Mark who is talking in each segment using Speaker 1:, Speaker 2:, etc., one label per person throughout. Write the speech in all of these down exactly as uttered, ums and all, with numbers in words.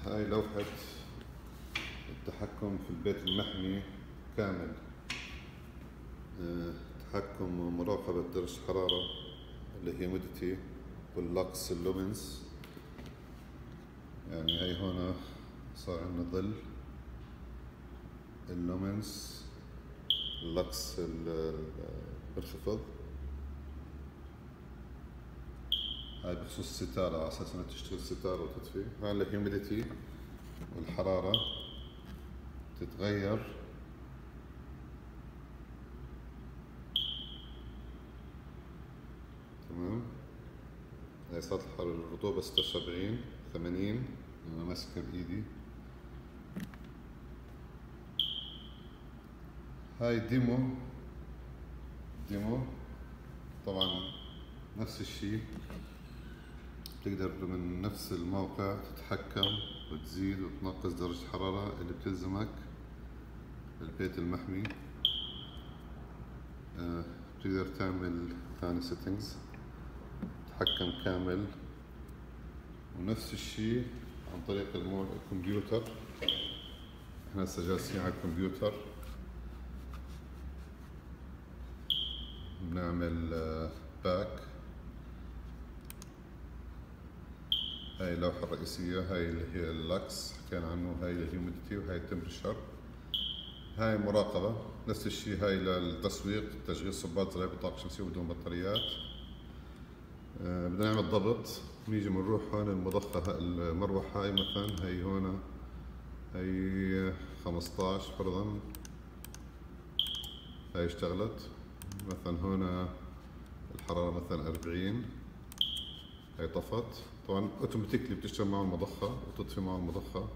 Speaker 1: هاي لوحة التحكم في البيت المحمي كامل. تحكم ومراقبة درجة الحرارة، الهيوميديتي واللكس اللومنس. يعني هاي هنا صار عندنا ظل، اللومنس، اللكس بالخفض. هاي بخصوص الستارة، على أساس إنها تشتغل ستارة وتطفي. هاي الهيوميديتي والحرارة تتغير. تمام. هاي صارت الرطوبة ستة وسبعين ثمانين، أنا ماسكها بإيدي. هاي ديمو ديمو طبعا نفس الشيء، بتقدر من نفس الموقع تتحكم وتزيد وتنقص درجة الحرارة اللي بتلزمك البيت المحمي. آه، بتقدر تعمل ثاني سيتنجز، تحكم كامل، ونفس الشيء عن طريق الكمبيوتر. احنا هسه جالسين على الكمبيوتر بنعمل باك. هاي اللوحة الرئيسية، هاي اللي هي اللكس حكينا عنه، هاي الهيوميديتي، وهاي التمبريتشر. هاي مراقبة، نفس الشيء هاي للتسويق، تشغيل صبات زراعي بطاقة شمسية بدون بطاريات. آه بدنا نعمل ضبط، بنيجي بنروح هون المضخة المروحة. هاي مثلا هاي هون هاي خمسطعش فرضا، هاي اشتغلت. مثلا هون الحرارة مثلا أربعين، هاي طفت. طبعا اوتوماتيكلي بتشتغل مع المضخة وتطفي مع المضخة.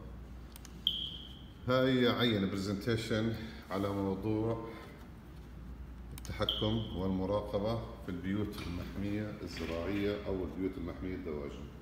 Speaker 1: هاي عينة برزنتيشن على موضوع التحكم والمراقبة في البيوت المحمية الزراعية أو البيوت المحمية الدواجن.